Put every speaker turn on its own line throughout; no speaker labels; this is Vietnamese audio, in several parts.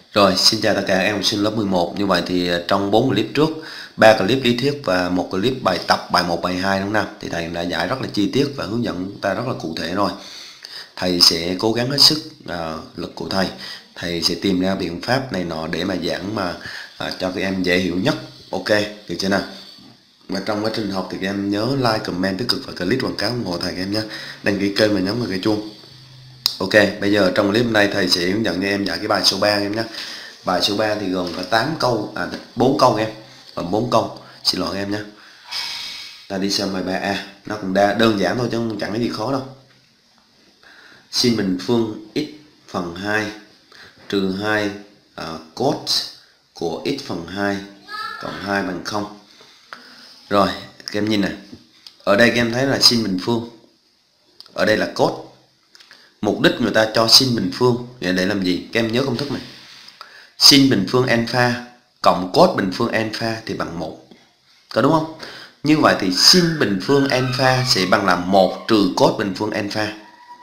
Rồi, xin chào tất cả các em học sinh lớp 11. Như vậy thì trong 4 clip trước, 3 clip lý thuyết và một clip bài tập bài 1, bài 2 đúng không nào? Thì thầy đã giải rất là chi tiết và hướng dẫn ta rất là cụ thể rồi. Thầy sẽ cố gắng hết sức lực của thầy. Thầy sẽ tìm ra biện pháp này nọ để mà giảng mà cho các em dễ hiểu nhất. Ok, được chưa nào? Và trong quá trình học thì các em nhớ like, comment, tích cực và click quảng cáo ủng hộ thầy các em nhé. Đăng ký kênh và nhấn vào cái chuông. Ok, bây giờ trong clip này thầy sẽ hướng dẫn cho em giải cái bài số 3 em nhé. Bài số 3 thì gồm có 8 câu, 4 câu em. Gồm 4 câu, xin lỗi em nhé. Ta đi xem bài 3A, nó cũng đơn giản thôi chứ chẳng có gì khó đâu. Sin bình phương x phần 2 trừ 2 cos của x phần 2 cộng 2 bằng 0. Rồi, các em nhìn này. Ở đây các em thấy là sin bình phương. Ở đây là cos. Mục đích người ta cho sin bình phương để làm gì? Các em nhớ công thức này. Sin bình phương alpha cộng cos bình phương alpha thì bằng 1. Có đúng không? Như vậy thì sin bình phương alpha sẽ bằng là 1 trừ cos bình phương alpha.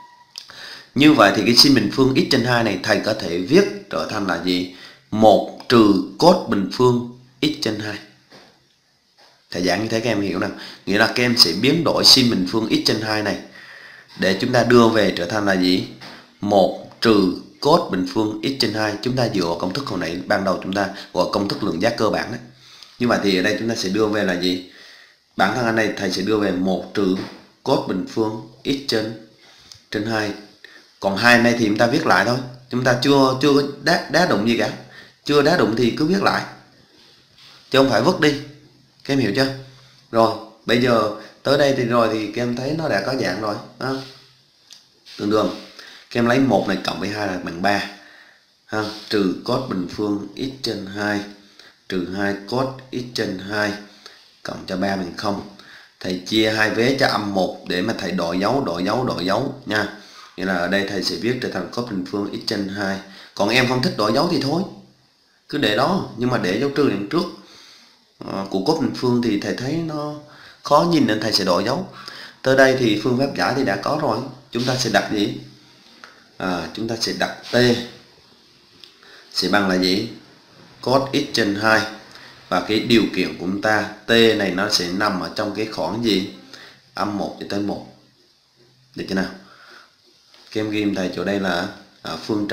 Như vậy thì cái sin bình phương x trên 2 này thầy có thể viết trở thành là gì? 1 trừ cos bình phương x trên 2. Thầy giảng như thế các em hiểu nào? Nghĩa là các em sẽ biến đổi sin bình phương x trên 2 này để chúng ta đưa về trở thành là gì? 1 trừ cos bình phương x trên 2. Chúng ta dựa vào công thức hồi nãy ban đầu chúng ta gọi công thức lượng giác cơ bản đấy. Như vậy thì ở đây chúng ta sẽ đưa về là gì? Bản thân ở đây thầy sẽ đưa về 1 trừ cos bình phương x trên 2. Còn 2 này thì chúng ta viết lại thôi. Chúng ta chưa có đá đụng gì cả. Chưa đá đụng thì cứ viết lại. Chứ không phải vứt đi. Các em hiểu chưa? Rồi, bây giờ tới đây thì rồi thì các em thấy nó đã có dạng rồi. Đó. Tương đương các em lấy 1 này cộng với 2 là bằng 3 ha, trừ cos bình phương x trên 2 trừ 2 cos x trên 2 cộng cho 3 bằng 0. Thầy chia hai vế cho âm 1 để mà thầy đổi dấu nha. Nghĩa là ở đây thầy sẽ viết trở thành cos bình phương x trên 2. Còn em không thích đổi dấu thì thôi, cứ để đó, nhưng mà để dấu trừ đằng trước của cos bình phương thì thầy thấy nó khó nhìn nên thầy sẽ đổi dấu. Tới đây thì phương pháp giải thì đã có rồi. Chúng ta sẽ đặt gì? Chúng ta sẽ đặt t sẽ bằng là gì? Cos x trên 2. Và cái điều kiện của chúng ta t này nó sẽ nằm ở trong cái khoảng gì? Âm 1 cho tới 1. Được chưa nào? Các em ghi thầy chỗ đây là phương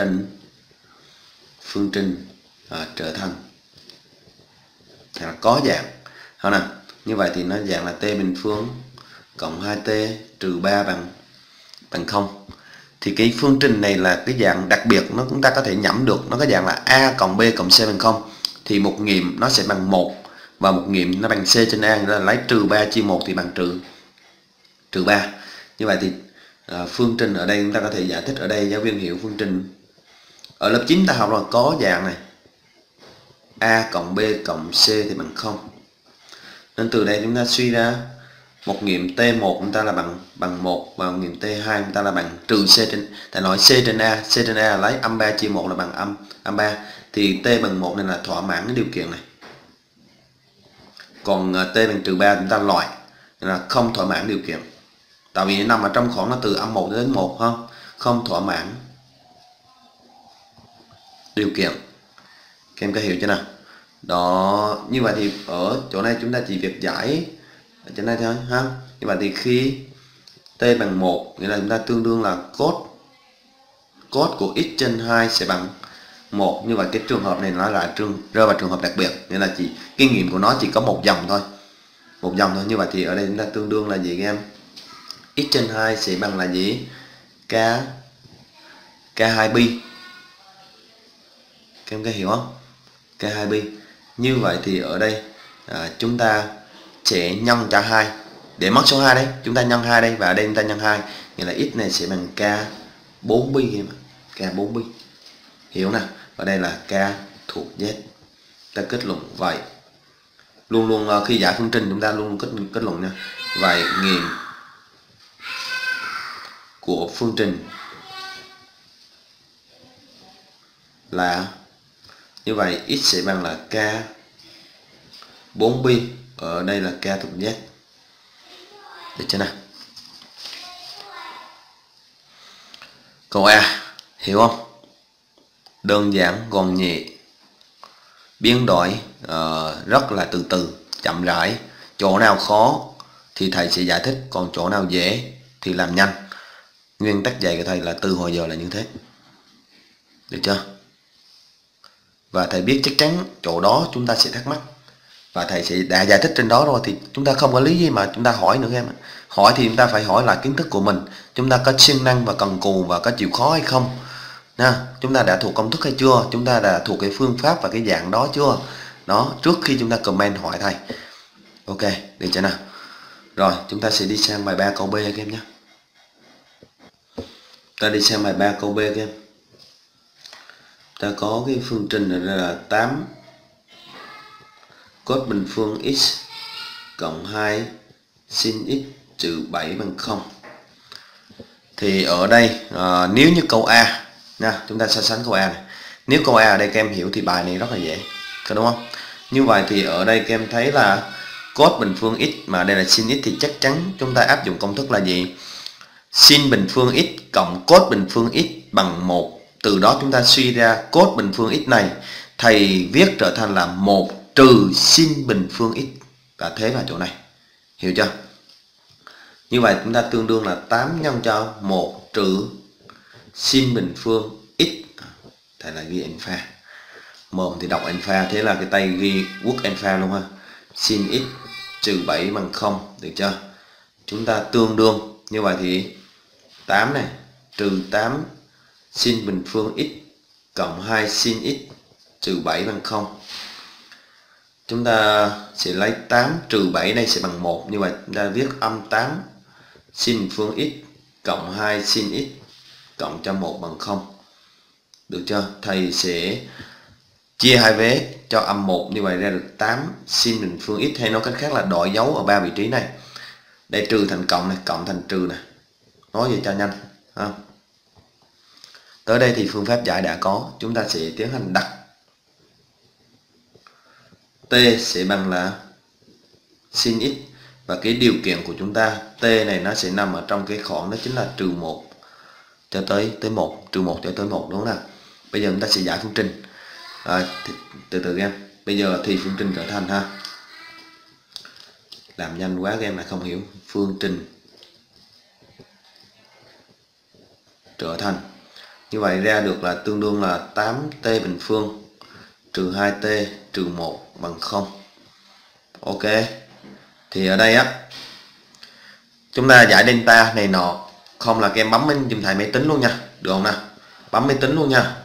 trình trở thành là có dạng. Không nào? Như vậy thì nó dạng là t bình phương cộng 2t trừ 3 bằng 0. Thì cái phương trình này là cái dạng đặc biệt, nó chúng ta có thể nhẩm được. Nó có dạng là a cộng b cộng c bằng 0. Thì một nghiệm nó sẽ bằng 1 và một nghiệm nó bằng c trên a, là lấy trừ 3 chia 1 thì bằng trừ 3. Như vậy thì phương trình ở đây chúng ta có thể giải thích. Ở đây giáo viên hiểu phương trình ở lớp 9 ta học rồi, có dạng này a cộng b cộng c thì bằng 0. Nên từ đây chúng ta suy ra một nghiệm T1 chúng ta là bằng 1 và một nghiệm T2 chúng ta là bằng trừ C trên, ta nói C trên A là lấy âm 3 chia 1 là bằng âm 3 thì T bằng 1 nên là thỏa mãn cái điều kiện này. Còn T bằng trừ 3 chúng ta loại là không thỏa mãn điều kiện. Tại vì nằm ở trong khoảng nó từ âm 1 đến 1 không thỏa mãn điều kiện. Các em có hiểu chưa nào? Đó, như vậy thì ở chỗ này chúng ta chỉ việc giải ở trên đây thôi ha. Như vậy thì khi t bằng 1 nghĩa là chúng ta tương đương là cos của x trên 2 sẽ bằng 1. Như vậy cái trường hợp này nó là rơi vào trường hợp đặc biệt, nghĩa là chỉ kinh nghiệm của nó chỉ có một dòng thôi. Như vậy thì ở đây chúng ta tương đương là gì các em? X trên 2 sẽ bằng là gì? K2pi. Các em có hiểu không? K2pi. Như vậy thì ở đây chúng ta sẽ nhân cho 2 để mất số 2 đấy, chúng ta nhân 2 đây và ở đây chúng ta nhân 2, nghĩa là x này sẽ bằng K4pi em ạ. K4pi. Hiểu nào? Và đây là K thuộc Z. Ta kết luận vậy. Luôn khi giải phương trình chúng ta luôn kết luận nha. Vậy nghiệm của phương trình là như vậy, x sẽ bằng là K4pi, ở đây là K thuộc Z. Được chưa nào? Câu A, hiểu không? đơn giản gọn nhẹ, biến đổi rất là từ từ, chậm rãi. Chỗ nào khó thì thầy sẽ giải thích, còn chỗ nào dễ thì làm nhanh. Nguyên tắc dạy của thầy là từ hồi giờ là như thế, được chưa? Và thầy biết chắc chắn chỗ đó chúng ta sẽ thắc mắc, và thầy sẽ đã giải thích trên đó rồi, thì chúng ta không có lý gì mà chúng ta hỏi nữa em. Hỏi thì chúng ta phải hỏi lại kiến thức của mình, chúng ta có siêng năng và cần cù và có chịu khó hay không nha. Chúng ta đã thuộc công thức hay chưa, chúng ta đã thuộc cái phương pháp và cái dạng đó chưa đó, trước khi chúng ta comment hỏi thầy. Ok, được chưa nào? Rồi chúng ta sẽ đi sang bài 3 câu B các em nhé. Ta đi sang bài 3 câu B các em. Ta có cái phương trình là 8 cos bình phương x cộng 2 sin x trừ 7 bằng 0. Thì ở đây nếu như câu A nha, chúng ta so sánh câu A này. Nếu câu A ở đây các em hiểu thì bài này rất là dễ, có đúng không? Như vậy thì ở đây các em thấy là cos bình phương x mà đây là sin x, thì chắc chắn chúng ta áp dụng công thức là gì? Sin bình phương x cộng cos bình phương x bằng 1. Từ đó chúng ta suy ra cos bình phương x này thầy viết trở thành là 1 trừ sin bình phương x, và thế vào chỗ này. Hiểu chưa? Như vậy chúng ta tương đương là 8 nhân cho 1 trừ sin bình phương x. Thầy là ghi alpha. Mồm thì đọc alpha, thế là cái tay ghi quốc alpha luôn ha. Sin x trừ 7 bằng 0, được chưa? Chúng ta tương đương, như vậy thì 8 này trừ 8 sin bình phương x cộng 2 sin x trừ 7 bằng 0. Chúng ta sẽ lấy 8 trừ 7 đây sẽ bằng 1. Như vậy chúng ta viết âm 8 sin bình phương x cộng 2 sin x cộng cho 1 bằng 0. Được chưa? Thầy sẽ chia hai vế cho âm 1, như vậy ra được 8 sin bình phương x, hay nói cách khác là đổi dấu ở 3 vị trí này. Đây trừ thành cộng này, cộng thành trừ này. Nói vậy cho nhanh ha. Tới đây thì phương pháp giải đã có, chúng ta sẽ tiến hành đặt t sẽ bằng là sin x, và cái điều kiện của chúng ta t này nó sẽ nằm ở trong cái khoảng đó chính là trừ 1 cho tới 1, trừ 1 cho tới 1, đúng không nào? Bây giờ chúng ta sẽ giải phương trình. Từ từ em. Bây giờ thì phương trình trở thành ha. Làm nhanh quá các em lại không hiểu. Phương trình trở thành, như vậy ra được là tương đương là 8t bình phương trừ 2t trừ 1 bằng 0. Ok. Thì ở đây á, chúng ta giải delta này nọ, không là các em bấm lên dùm thầy máy tính luôn nha, được không nào? Bấm máy tính luôn nha.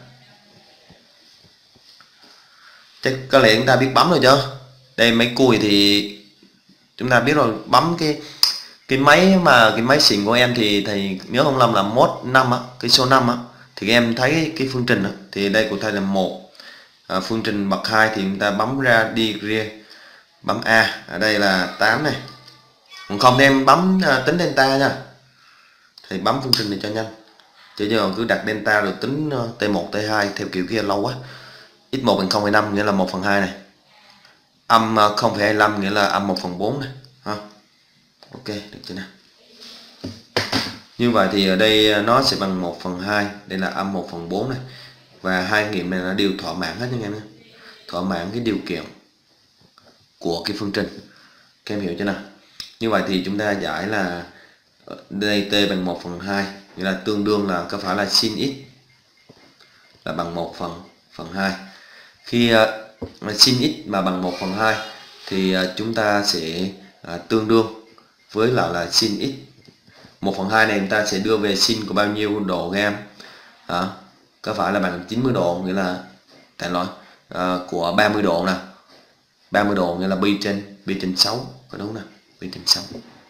Chắc có lẽ chúng ta biết bấm rồi chứ. Đây máy cùi thì chúng ta biết rồi, bấm cái máy xịn của em thì thầy nhớ không lầm là mốt 5 á, cái số 5 á, thì các em thấy cái phương trình á, thì đây của thầy là 1. Phương trình bậc 2 thì chúng ta bấm ra đi ria, bấm A, ở đây là 8 này. Còn không thì em bấm tính delta nha. Thì bấm phương trình này cho nhanh. Chứ giờ cứ đặt delta rồi tính T1, T2 theo kiểu kia lâu quá. X1 bằng 0,5 nghĩa là 1/2 này. Âm 0,25 nghĩa là âm 1/4 này. Ha. Ok, được chưa nào? Như vậy thì ở đây nó sẽ bằng 1/2, đây là âm 1/4 này. Và hai nghiệm này nó đều thỏa mãn hết nha em nhé. Thỏa mãn cái điều kiện của cái phương trình. Các em hiểu chưa nào? Như vậy thì chúng ta giải là đây t bằng 1/2, nghĩa là tương đương là có phải là sin x là bằng 1/2. Khi sin x mà bằng 1/2 thì chúng ta sẽ tương đương với lại là sin x. 1/2 này chúng ta sẽ đưa về sin của bao nhiêu độ các em? Có phải là bằng 90 độ, nghĩa là tại lỗi của 30 độ nè. 30 độ nghĩa là pi trên 6, có đúng nè, pi trên 6.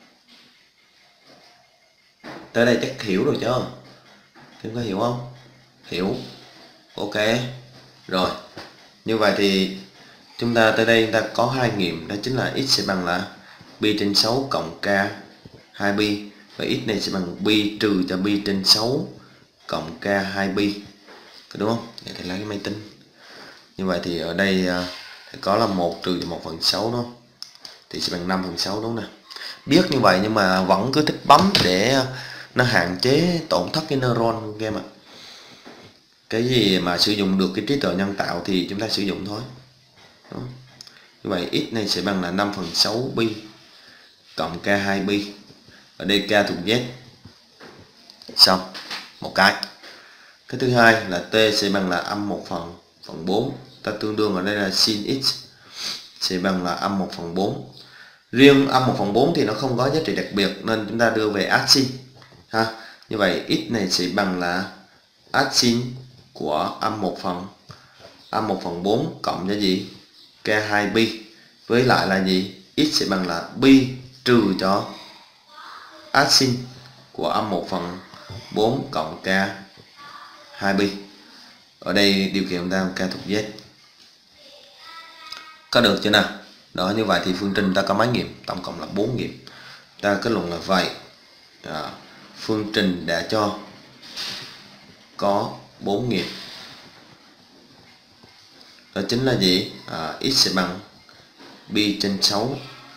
Tới đây chắc hiểu rồi chứ? Em có hiểu không? Hiểu. Ok. Rồi. Như vậy thì chúng ta tới đây chúng ta có hai nghiệm, đó chính là x sẽ bằng là pi trên 6 cộng k 2pi, và x này sẽ bằng pi trừ cho pi trên 6 cộng k 2pi, đúng không? Để thầy lấy cái máy tính. Như vậy thì ở đây có là 1 trừ cho 1/6 đó, thì sẽ bằng 5/6, đúng không nào? Biết như vậy nhưng mà vẫn cứ thích bấm để nó hạn chế tổn thất cái neuron của em ạ. Cái gì mà sử dụng được cái trí tuệ nhân tạo thì chúng ta sử dụng thôi. Đó. Như vậy x này sẽ bằng là 5/6 pi cộng k2 pi. Ở đây k thuộc z. Xong. Một cái. Cái thứ hai là t sẽ bằng là âm 1/4. Ta tương đương ở đây là sin x sẽ bằng là âm 1/4. Riêng âm 1/4 thì nó không có giá trị đặc biệt nên chúng ta đưa về át sin ha. Như vậy x này sẽ bằng là át sin của âm 1/4 cộng cho gì? K2 pi. Với lại là gì? X sẽ bằng là pi trừ cho át sin của âm 1/4 cộng K2 pi. Ở đây điều kiện ta K thuộc Z. Có được chưa nào? Đó, như vậy thì phương trình ta có mấy nghiệm? Tổng cộng là 4 nghiệm. Ta kết luận là vậy. Phương trình đã cho có 4 nghiệm. Đó chính là gì? X sẽ bằng pi/6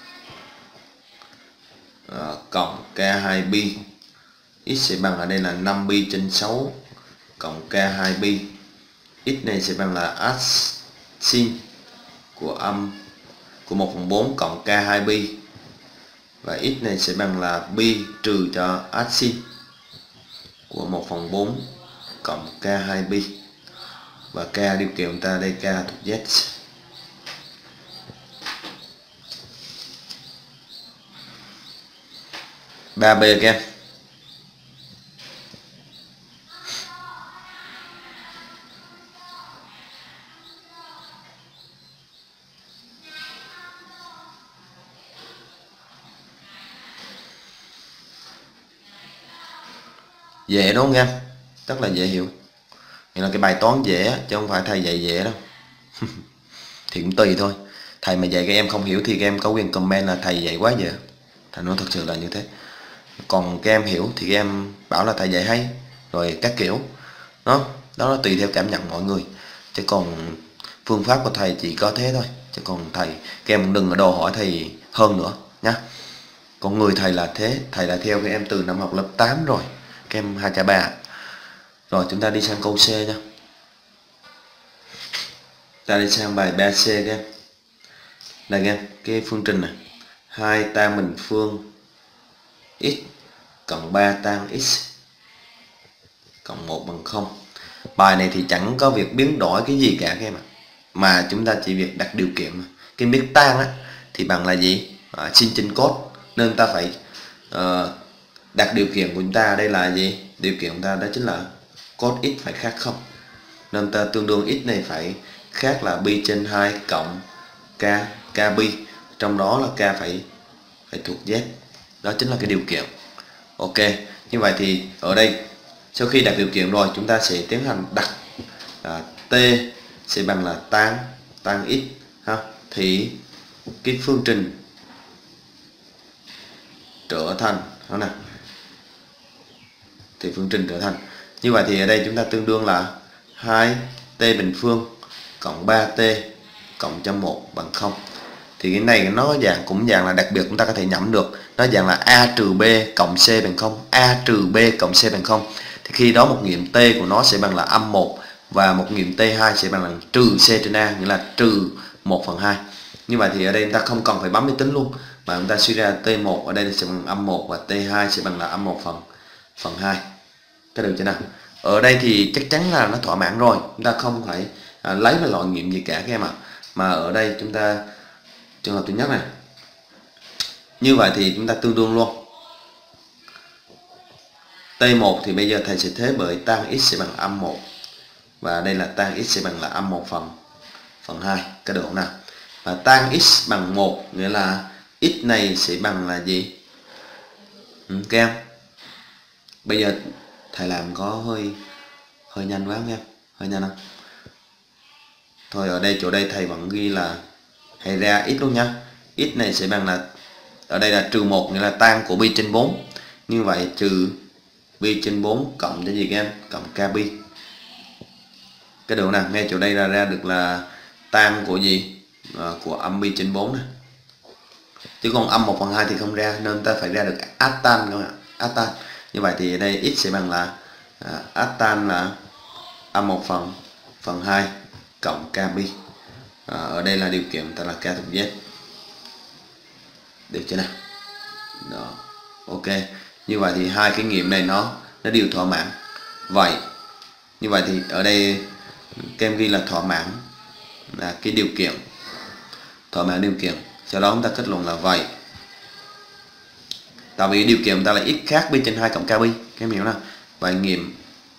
cộng K2 pi. X sẽ bằng ở đây là 5 pi/6 cộng K2 pi. X này sẽ bằng là át sin của 1/4 cộng K2 pi. Và x này sẽ bằng là pi trừ cho át sin của 1/4 cộng K2 pi. Và K điều kiện ta đây K thuộc Z. Ba B các em. Dễ đúng không em? Rất là dễ hiểu. Nghĩa là cái bài toán dễ chứ không phải thầy dạy dễ đâu. Thì cũng tùy thôi. Thầy mà dạy các em không hiểu thì các em có quyền comment là thầy dạy quá dễ. Thầy nói thật sự là như thế. Còn các em hiểu thì các em bảo là thầy dạy hay rồi các kiểu. Đó là tùy theo cảm nhận mọi người. Chứ còn phương pháp của thầy chỉ có thế thôi. Chứ còn thầy, các em đừng có đòi hỏi thầy hơn nữa nhá. Còn người thầy là thế, thầy đã theo các em từ năm học lớp 8 rồi. Các em 2K3. Rồi chúng ta đi sang câu C nha. Ta đi sang bài 3C các em. Đây các em, cái phương trình này. 2 tan bình phương x cộng 3 tan x cộng 1 bằng 0. Bài này thì chẳng có việc biến đổi cái gì cả các em ạ. Mà chúng ta chỉ việc đặt điều kiện mà. Cái biết tan á thì bằng là gì? Sin trên cos. Nên ta phải đặt điều kiện của chúng ta đây là gì? Điều kiện của ta đó chính là cos x phải khác 0. Nên ta tương đương x này phải khác là pi/2 cộng k pi. Trong đó là k phải thuộc z. Đó chính là cái điều kiện. Ok, như vậy thì ở đây sau khi đặt điều kiện rồi chúng ta sẽ tiến hành đặt t sẽ bằng là tan x ha. Thì cái phương trình trở thành đó nè. Thì phương trình trở thành như vậy thì ở đây chúng ta tương đương là 2t bình phương cộng 3t cộng cho 1 bằng 0. Thì cái này nó cũng dạng là đặc biệt, chúng ta có thể nhẩm được. Nó dạng là a trừ b cộng c bằng 0. A trừ b cộng c bằng 0. Thì khi đó một nghiệm t của nó sẽ bằng là âm 1 và một nghiệm t2 sẽ bằng là trừ c/a, nghĩa là trừ 1/2. Như vậy thì ở đây chúng ta không cần phải bấm máy tính luôn, mà chúng ta suy ra t1 ở đây sẽ bằng âm 1 và t2 sẽ bằng là âm 1/2. Cái được chưa nào? Ở đây thì chắc chắn là nó thỏa mãn rồi, chúng ta không phải lấy vào loại nghiệm gì cả các em ạ. Mà ở đây chúng ta trường hợp thứ nhất này. Như vậy thì chúng ta tương đương luôn. T1 thì bây giờ thầy sẽ thế bởi tan x sẽ bằng âm 1. Và đây là tan x sẽ bằng là âm 1/2. Cái được không nào? Và tan x bằng 1 nghĩa là x này sẽ bằng là gì? Các em. Bây giờ thầy làm có hơi nhanh quá không em? Hơi nhanh không? Thôi ở đây chỗ đây thầy vẫn ghi là hãy ra x luôn nha. X này sẽ bằng là ở đây là trừ 1 nghĩa là tan của pi/4. Như vậy trừ pi/4 cộng cho gì các em? Cộng k pi. Cái đường nào ngay chỗ đây ra được là tan của gì? Của âm pi/4 này. Chứ còn âm 1/2 thì không ra, nên ta phải ra được át tan các bạn. Át tan. Như vậy thì ở đây x sẽ bằng là át tan là âm 1 phần 2 cộng k pi. Ở đây là điều kiện ta là k thuộc z. Được chưa nào? Đó. Ok. Như vậy thì hai cái nghiệm này nó đều thỏa mãn. Vậy như vậy thì ở đây các em ghi là thỏa mãn là cái điều kiện, thỏa mãn điều kiện. Sau đó chúng ta kết luận là vậy. Tại vì điều kiện ta là x khác pi trên 2 cộng k pi. Các em hiểu nào? Vậy nghiệm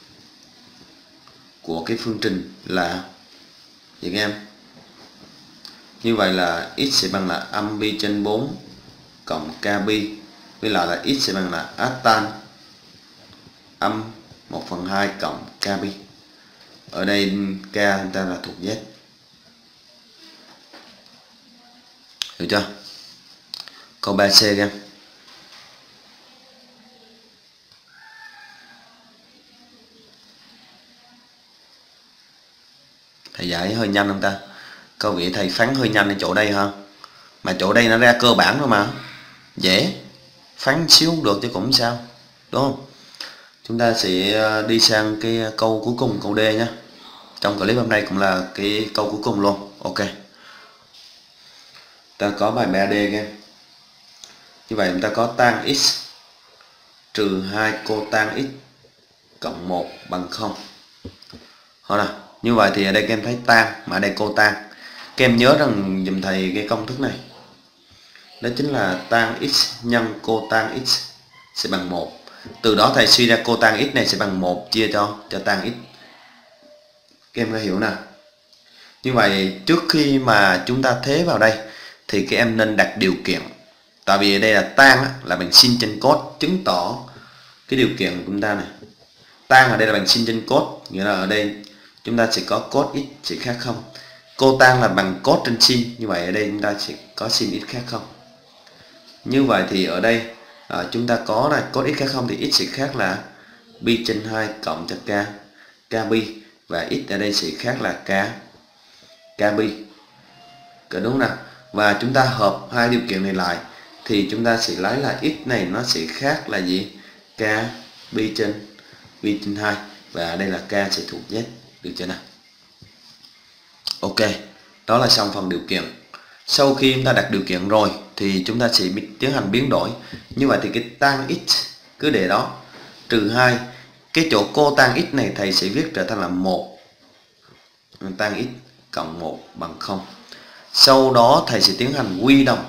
của cái phương trình là gì các em? Như vậy là x sẽ bằng là âm pi trên 4 cộng k pi, với lại là x sẽ bằng là át tan âm 1 phần 2 cộng k pi. Ở đây k chúng ta là thuộc z. Hiểu chưa? Câu 3C các em. Thầy giải hơi nhanh không ta? Câu nghĩ thầy phán hơi nhanh ở chỗ đây ha. Mà chỗ đây nó ra cơ bản thôi mà. Dễ. Phán xíu cũng được chứ cũng sao. Đúng không? Chúng ta sẽ đi sang cái câu cuối cùng, câu D nhé. Trong clip hôm nay cũng là cái câu cuối cùng luôn. Ok. Ta có bài 3D các em. Như vậy chúng ta có tan x trừ 2 cotan x cộng 1 bằng 0. Thôi nào. Như vậy thì ở đây các em thấy tan, mà ở đây cotan. Các em nhớ rằng dùm thầy cái công thức này. Đó chính là tan x nhân cotan x sẽ bằng 1. Từ đó thầy suy ra cotan x này sẽ bằng 1 chia cho tan x. Các em có hiểu nào? Như vậy trước khi mà chúng ta thế vào đây thì các em nên đặt điều kiện. Tại vì ở đây là tan là bằng sin trên cos, chứng tỏ cái điều kiện của chúng ta này. Tan ở đây là bằng sin trên cos, nghĩa là ở đây chúng ta sẽ có cos x sẽ khác 0. Cotan là bằng cos trên sin, như vậy ở đây chúng ta sẽ có sin x khác 0. Như vậy thì ở đây chúng ta có này cos x khác 0 thì x sẽ khác là pi trên 2 cộng cho k pi, và x ở đây sẽ khác là k pi. Có đúng nào? Và chúng ta hợp hai điều kiện này lại thì chúng ta sẽ lấy là x này nó sẽ khác là gì? K pi trên 2, và ở đây là k sẽ thuộc z. Được chưa nào? Ok, đó là xong phần điều kiện. Sau khi chúng ta đặt điều kiện rồi thì chúng ta sẽ tiến hành biến đổi. Như vậy thì cái tan x cứ để đó, trừ 2. Cái chỗ cotan x này thầy sẽ viết trở thành là 1. Tan x cộng 1 bằng 0. Sau đó thầy sẽ tiến hành quy đồng.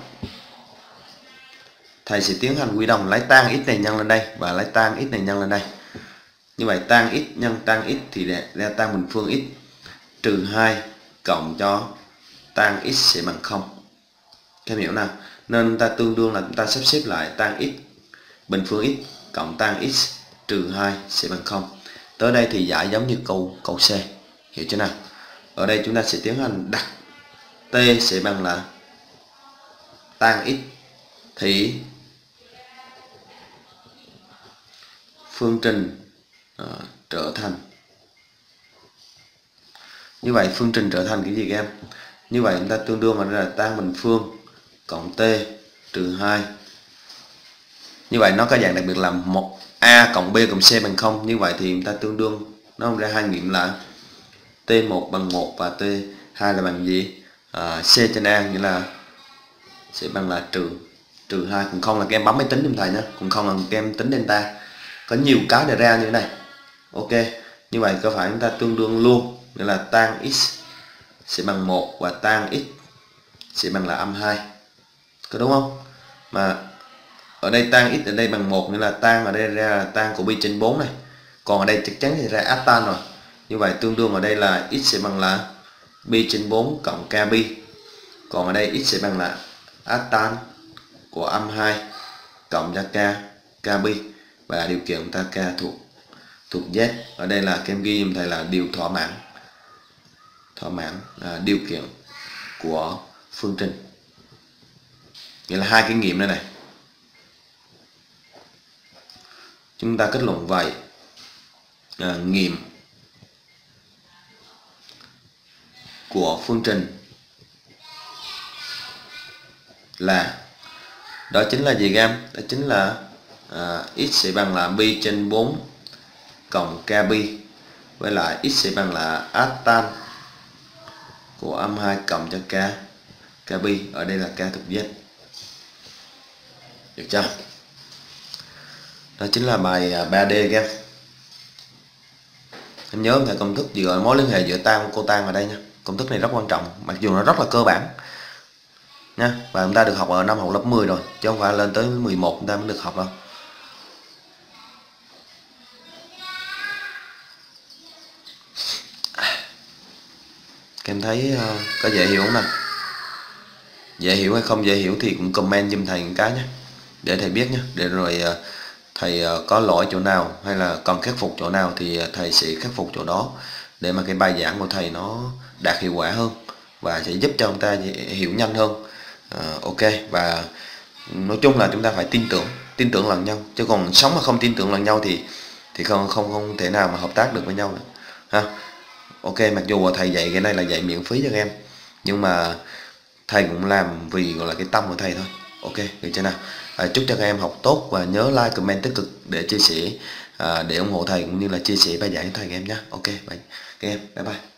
Thầy sẽ tiến hành quy đồng lấy tan x này nhân lên đây và lấy tan x này nhân lên đây. Như vậy tan x nhân tan x thì ra tan bình phương x trừ 2 cộng cho tan x sẽ bằng 0. Các em hiểu nào? Nên ta tương đương là chúng ta sắp xếp lại tan x bình phương x cộng tan x trừ 2 sẽ bằng 0. Tới đây thì giải giống như câu C. Hiểu chưa nào? Ở đây chúng ta sẽ tiến hành đặt t sẽ bằng là tan x thì phương trình trở thành, như vậy phương trình trở thành cái gì các em? Như vậy chúng ta tương đương là tan bình phương cộng t trừ 2. Như vậy nó có dạng đặc biệt là 1a cộng b cộng c bằng 0. Như vậy thì chúng ta tương đương nó ra hai nghiệm là t1 bằng 1 và t2 là bằng gì? C trên a, nghĩa là sẽ bằng là trừ 2. Còn không là các em bấm máy tính giùm thầy nhé. Còn không là các em tính delta. Có nhiều cái để ra như thế này. Ok, như vậy có phải chúng ta tương đương luôn, nghĩa là tan x sẽ bằng 1 và tan x sẽ bằng là âm 2. Có đúng không? Mà ở đây tan x ở đây bằng 1, nghĩa là tan ở đây ra là tan của pi trên 4 này. Còn ở đây chắc chắn thì ra át tan rồi. Như vậy tương đương ở đây là x sẽ bằng là pi trên 4 cộng k pi. Còn ở đây x sẽ bằng là át tan của âm 2 cộng cho k pi, và điều kiện ta k thuộc z. Ở đây là kem ghi dùm thầy là điều thỏa mãn điều kiện của phương trình. Nghĩa là hai cái nghiệm đây này. Chúng ta kết luận vậy. Nghiệm của phương trình là, đó chính là gì các em? Đó chính là x sẽ bằng là pi trên 4 cộng k pi, với lại x sẽ bằng là a tan của âm 2 cộng cho k pi, ở đây là k thuộc z. Được chưa? Đó chính là bài 3D các em nhớ về công thức giữa mối liên hệ giữa tan cô tan ở đây nha. Công thức này rất quan trọng, mặc dù nó rất là cơ bản nha, và chúng ta được học ở năm học lớp 10 rồi, chứ không phải lên tới 11 chúng ta mới được học đâu. Các em thấy có dễ hiểu không nào? Dễ hiểu hay không dễ hiểu thì cũng comment giùm thầy một cái nhé, để thầy biết nhé, để rồi thầy có lỗi chỗ nào hay là cần khắc phục chỗ nào thì thầy sẽ khắc phục chỗ đó, để mà cái bài giảng của thầy nó đạt hiệu quả hơn và sẽ giúp cho chúng ta hiểu nhanh hơn. Ok, và nói chung là chúng ta phải tin tưởng lẫn nhau, chứ còn sống mà không tin tưởng lẫn nhau thì không thể nào mà hợp tác được với nhau được ha. Ok, mặc dù thầy dạy cái này là dạy miễn phí cho các em, nhưng mà thầy cũng làm vì gọi là cái tâm của thầy thôi. Ok, được chưa nào? Chúc cho các em học tốt và nhớ like comment tích cực để chia sẻ, để ủng hộ thầy cũng như là chia sẻ bài giảng cho thầy các em nhé. Ok, bye các em, bye bye.